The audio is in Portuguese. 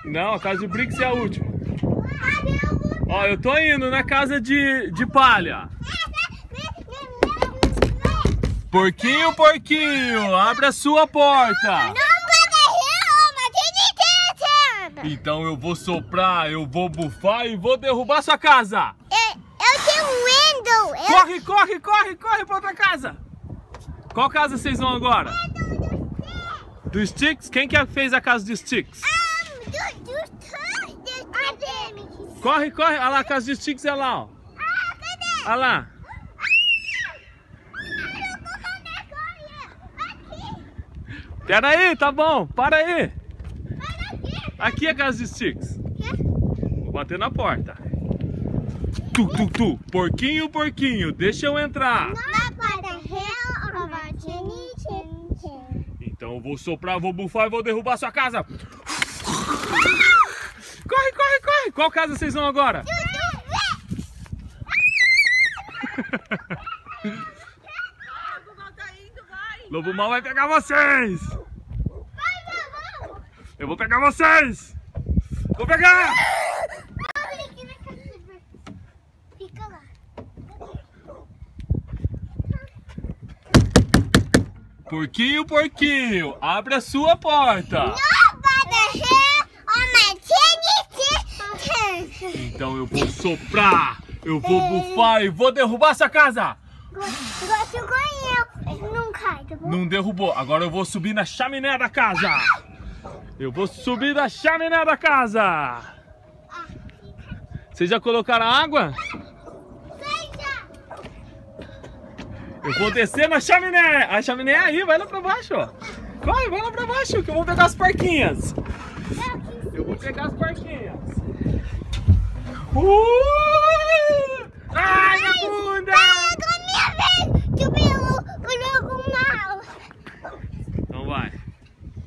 Não, a casa de Bricks é a última. Ó, eu tô indo na casa de palha. Porquinho, porquinho, abre a sua porta. Então eu vou soprar, eu vou bufar e vou derrubar sua casa. Eu tenho window. Corre, corre, corre, corre pra outra casa. Qual casa vocês vão agora? Do Sticks? Quem que fez a casa do Sticks? Corre, corre. Olha lá, a casa do Sticks é lá, ó. Olha lá. Pera aí, tá bom. Para aí. Aqui é a casa do Sticks. Vou bater na porta. Tu. Porquinho, porquinho. Deixa eu entrar. Então eu vou soprar, vou bufar e vou derrubar sua casa. Corre, corre, corre. Qual casa vocês vão agora? Lobo Mal vai pegar vocês. Eu vou pegar vocês. Vou pegar. Fica lá. Porquinho, porquinho, abre a sua porta. Então eu vou soprar, eu vou bufar e vou derrubar essa casa. Não cai, tá bom? Não derrubou. Agora eu vou subir na chaminé da casa. Eu vou subir na chaminé da casa. Vocês já colocaram água? Eu vou descer na chaminé. A chaminé é aí, vai lá pra baixo, ó. Vai lá pra baixo que eu vou pegar as porquinhas. Eu vou pegar as porquinhas.